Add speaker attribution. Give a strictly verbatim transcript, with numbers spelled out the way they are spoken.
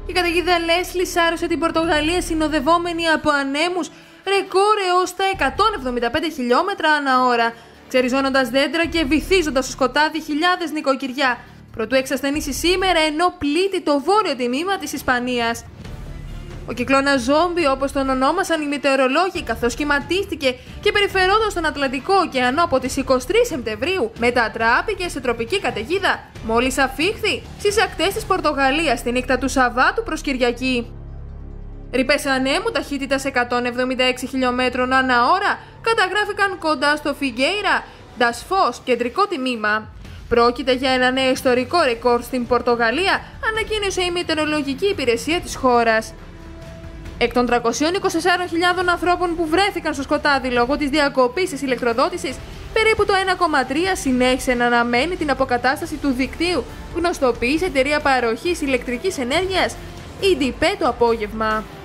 Speaker 1: Η καταιγίδα Λέσλι σάρωσε την Πορτογαλία συνοδευόμενη από ανέμους ρεκόρ έως τα εκατόν εβδομήντα πέντε χιλιόμετρα ανά ώρα, ξεριζώνοντας δέντρα και βυθίζοντας στο σκοτάδι χιλιάδες νοικοκυριά, προτού εξασθενήσει σήμερα ενώ πλήττει το βόρειο τμήμα της Ισπανίας. Ο κυκλώνας Ζόμπι, όπως τον ονόμασαν οι μετεωρολόγοι, καθώς κυματίστηκε και περιφερόταν στον Ατλαντικό ωκεανό από τις είκοσι τρεις Σεπτεμβρίου, μετατράπηκε σε τροπική καταιγίδα μόλις αφήχθη στις ακτές της Πορτογαλίας τη νύχτα του Σαββάτου προς Κυριακή. Ρηπές ανέμου ταχύτητας εκατόν εβδομήντα έξι χιλιόμετρων ανά ώρα καταγράφηκαν κοντά στο Φιγκέιρα, Ντασφός, κεντρικό τμήμα. Πρόκειται για ένα νέο ιστορικό ρεκόρ στην Πορτογαλία, ανακοίνωσε η μετεωρολογική υπηρεσία της χώρας. Εκ των τριακοσίων είκοσι τεσσάρων χιλιάδων ανθρώπων που βρέθηκαν στο σκοτάδι λόγω της διακοπής της ηλεκτροδότησης, περίπου το ένα κόμμα τρία συνέχισε να αναμένει την αποκατάσταση του δικτύου, γνωστοποίησε η εταιρεία παροχής ηλεκτρικής ενέργειας, ι ντι πι, το απόγευμα.